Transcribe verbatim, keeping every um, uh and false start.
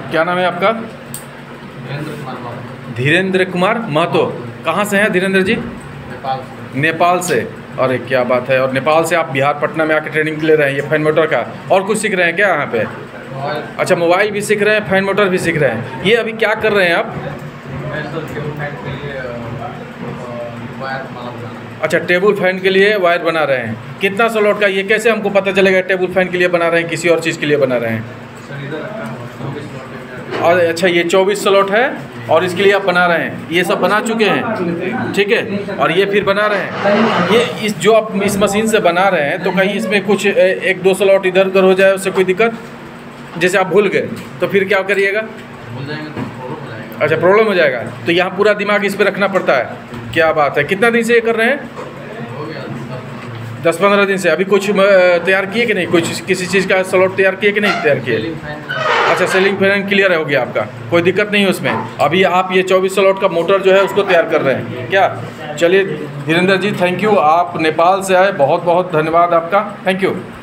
क्या नाम है आपका? धीरेन्द्र कुमार महतो। कहाँ से हैं धीरेन्द्र जी? नेपाल से। नेपाल से। अरे क्या बात है। और नेपाल से आप बिहार पटना में आकर ट्रेनिंग ले रहे हैं ये फैन मोटर का, और कुछ सीख रहे हैं क्या यहाँ पे? अच्छा, मोबाइल भी सीख रहे हैं, फैन मोटर भी सीख रहे हैं। ये अभी क्या कर रहे हैं आप? अच्छा, टेबल फैन के लिए वायर बना रहे हैं। कितना स्लॉट का? ये कैसे हमको पता चलेगा टेबल फैन के लिए बना रहे हैं किसी और चीज़ के लिए बना रहे हैं? और अच्छा, ये चौबीस स्लॉट है और इसके लिए आप बना रहे हैं। ये सब बना चुके हैं, ठीक है। और ये फिर बना रहे हैं। ये इस जो आप इस मशीन से बना रहे हैं, तो कहीं इसमें कुछ एक दो स्लॉट इधर उधर हो जाए, उससे कोई दिक्कत? जैसे आप भूल गए तो फिर क्या करिएगा? भूल जाएंगे तो प्रॉब्लम हो जाएगा। अच्छा, प्रॉब्लम हो जाएगा। तो यहाँ पूरा दिमाग इस पर रखना पड़ता है। क्या बात है। कितना दिन से ये कर रहे हैं? हो गया दस पंद्रह दिन से। अभी कुछ तैयार किए कि नहीं? कुछ किसी चीज़ का स्लॉट तैयार किए कि नहीं तैयार किए? Ceiling fan. अच्छा, सेलिंग फैन क्लियर हो गया आपका, कोई दिक्कत नहीं है उसमें। अभी आप ये चौबीस स्लॉट का मोटर जो है उसको तैयार कर रहे हैं क्या? चलिए धीरेन्द्र जी, थैंक यू। आप नेपाल से आए, बहुत बहुत धन्यवाद आपका, थैंक यू।